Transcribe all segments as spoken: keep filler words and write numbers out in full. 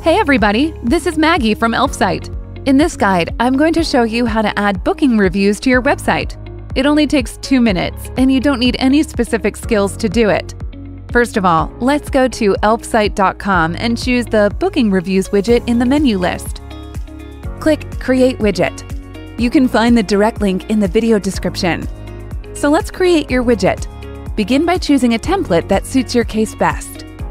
Hey everybody, this is Maggie from Elfsight. In this guide, I'm going to show you how to add booking reviews to your website. It only takes two minutes, and you don't need any specific skills to do it. First of all, let's go to elfsight dot com and choose the Booking Reviews widget in the menu list. Click Create Widget. You can find the direct link in the video description. So let's create your widget. Begin by choosing a template that suits your case best.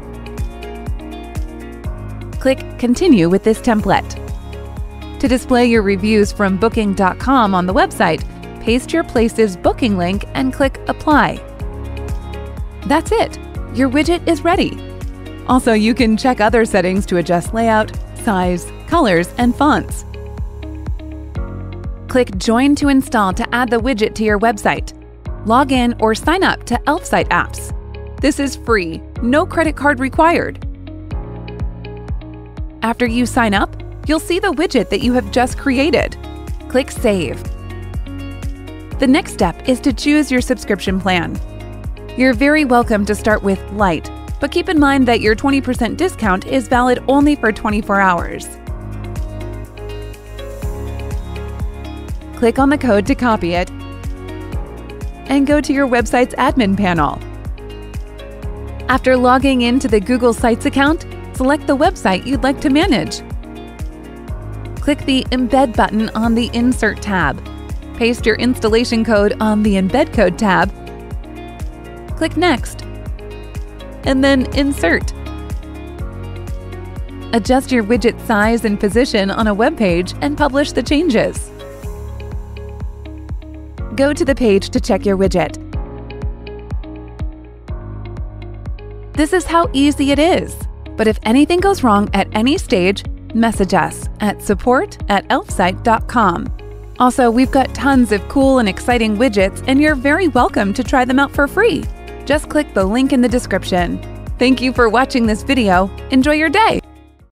Click Continue with this template. To display your reviews from booking dot com on the website, paste your place's booking link and click Apply. That's it! Your widget is ready. Also, you can check other settings to adjust layout, size, colors, and fonts. Click Join to install to add the widget to your website. Log in or sign up to Elfsight apps. This is free, no credit card required. After you sign up, you'll see the widget that you have just created. Click Save. The next step is to choose your subscription plan. You're very welcome to start with Lite, but keep in mind that your twenty percent discount is valid only for twenty-four hours. Click on the code to copy it and go to your website's admin panel. After logging into the Google Sites account, select the website you'd like to manage. Click the Embed button on the Insert tab. Paste your installation code on the Embed Code tab. Click Next, and then Insert. Adjust your widget size and position on a web page and publish the changes. Go to the page to check your widget. This is how easy it is. But if anything goes wrong at any stage, message us at support at elfsight dot com. Also, we've got tons of cool and exciting widgets, and you're very welcome to try them out for free. Just click the link in the description. Thank you for watching this video. Enjoy your day!